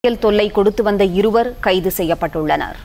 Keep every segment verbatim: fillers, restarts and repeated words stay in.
தொல்லை கொடுத்து வந்த இருவர் கைது செய்யப்பட்டுள்ளனர்.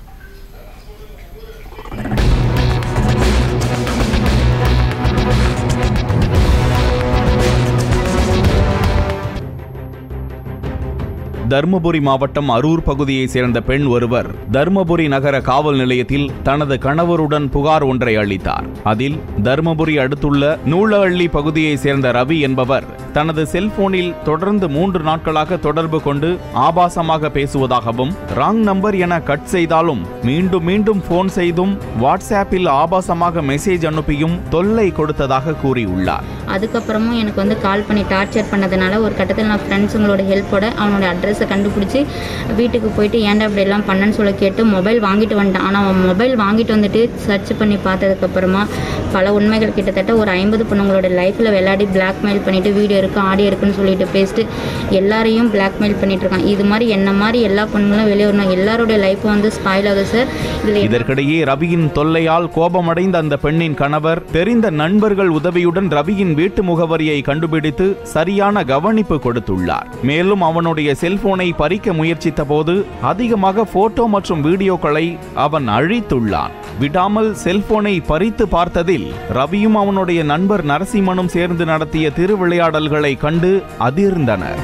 தர்மபுரி மாவட்டம் அரூர் பகுதியைச் சேர்ந்த பெண் ஒருவர் தர்மபுரி நகர காவல் நிலையத்தில் தனது கணவருடன் புகார் ஒன்றை அளித்தார். அதில் தர்மபுரி அடுத்துள்ள நூலஹள்ளி பகுதியைச் சேர்ந்த ரவி என்பவர் தனது செல்போனில் தொடர்ந்து மூன்று நாட்களாக தொடர்பு கொண்டு ஆபாசமாக பேசுவதாகவும், ராங் நம்பர் என கட் செய்தாலும் மீண்டும் மீண்டும் போன் செய்தும் வாட்ஸ்ஆப்பில் ஆபாசமாக மெசேஜ் அனுப்பியும் தொல்லை கொடுத்ததாக கூறியுள்ளார். அதுக்கப்புறமும் எனக்கு வந்து கால் பண்ணி டார்ச்சர் பண்ணதுனால ஒரு கட்டத்தில் நான் ஃப்ரெண்ட்ஸுங்களோட ஹெல்ப்போட அவனோட அட்ரஸை கண்டுபிடிச்சி வீட்டுக்கு போயிட்டு ஏன்டா அப்படி எல்லாம் பண்ணன்னு சொல்ல கேட்டு மொபைல் வாங்கிட்டு வந்துட்டான். ஆனால் அவன் மொபைல் வாங்கிட்டு வந்துட்டு சர்ச் பண்ணி பார்த்ததுக்கப்புறமா பல உண்மைகள் கிட்டத்தட்ட ஒரு ஐம்பது பொண்ணுங்களோட லைஃப்பில் விளையாடி பிளாக்மெயில் பண்ணிட்டு வீடியோ இருக்குது ஆடியோ இருக்குன்னு சொல்லிட்டு பேசிட்டு எல்லாரையும் பிளாக்மெயில் பண்ணிட்டு இருக்கான். இது மாதிரி என்ன மாதிரி எல்லா பொண்ணுங்களும் வெளியே வரணும், எல்லாரோட லைஃப்பும் வந்து ஸ்பாயில் ஆகுது சார். இதற்கிடையே ரவியின் தொல்லையால் கோபமடைந்த அந்த பெண்ணின் கணவர் தெரிந்த நண்பர்கள் உதவியுடன் ரவியின் வீட்டு முகவரியை கண்டுபிடித்து சரியான கவனிப்பு கொடுத்துள்ளார். மேலும் அவனுடைய செல்போனை பறிக்க முயற்சித்த போது அதிகமாக போட்டோ மற்றும் வீடியோக்களை அவன் அழித்துள்ளான். விடாமல் செல்போனை பறித்து பார்த்ததில் ரவியும் அவனுடைய நண்பர் நரசிம்மனும் சேர்ந்து நடத்திய திருவிளையாடல்களை கண்டு அதிர்ந்தனர்.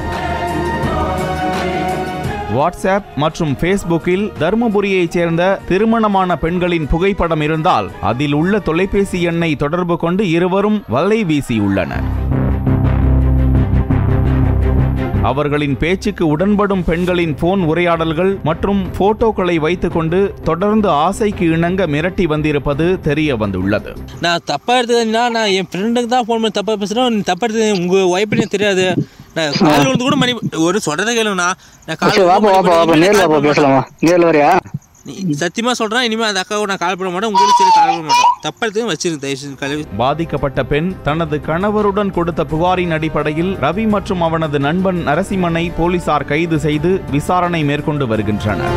வாட்ஸ்ஆப் மற்றும் ஃபேஸ்புக்கில் தர்மபுரியைச் சேர்ந்த திருமணமான பெண்களின் புகைப்படம் இருந்தால் அதில் உள்ள தொலைபேசி எண்ணை தொடர்பு கொண்டு இருவரும் வலை வீசியுள்ளனர். அவர்களின் பேச்சுக்கு உடன்படும் பெண்களின் போன் உரையாடல்கள் மற்றும் போட்டோக்களை வைத்துக்கொண்டு தொடர்ந்து ஆசைக்கு இணங்க மிரட்டி வந்திருப்பது தெரிய வந்துள்ளது. நான் தப்பா எடுத்ததுன்னா நான் என் ஃப்ரெண்டுக்கு தான் ஃபோன் பண்ணி தப்பா பேசுறேன். தப்பா எடுத்தது உங்க ஒய்ஃபுக்கு தெரியாது. நான் கால் வந்து கூட மணி ஒரு சொல்றதை கேளுங்கண்ணா. நான் கால் நேர்ல பேசலாமா? நேர்ல வரியா? சத்தியமா சொல்றேன், இனிமே அந்த அக்காவுக்கு நான் கால் பண்ண மாட்டேன், உங்களுக்கு சரி கால் பண்ண மாட்டேன். தப்பெடுத்து வச்சிருக்கேன். பாதிக்கப்பட்ட பெண் தனது கணவருடன் கொடுத்த புகாரின் அடிப்படையில் ரவி மற்றும் அவனது நண்பன் நரசிம்மனை போலீசார் கைது செய்து விசாரணை மேற்கொண்டு வருகின்றனர்.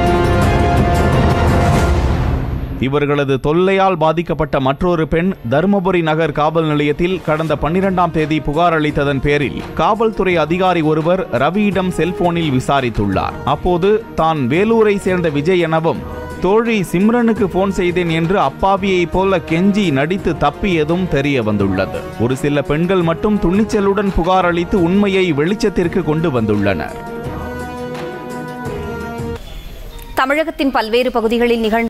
இவர்களது தொல்லையால் பாதிக்கப்பட்ட மற்றொரு பெண் தர்மபுரி நகர் காவல் நிலையத்தில் கடந்த பன்னிரெண்டாம் தேதி புகார் அளித்ததன் பேரில் காவல்துறை அதிகாரி ஒருவர் ரவியிடம் செல்போனில் விசாரித்துள்ளார். அப்போது தான் வேலூரை சேர்ந்த விஜய் எனவும் தோழி சிம்ரனுக்கு போன் செய்தேன் என்று அப்பாவியை போல கெஞ்சி நடித்து தப்பியதும் தெரிய வந்துள்ளது. ஒரு சில பெண்கள் மட்டும் துணிச்சலுடன் புகார் அளித்து உண்மையை வெளிச்சத்திற்கு கொண்டு வந்துள்ளனர். தமிழகத்தின் பல்வேறு பகுதிகளில் நிகழ்ந்த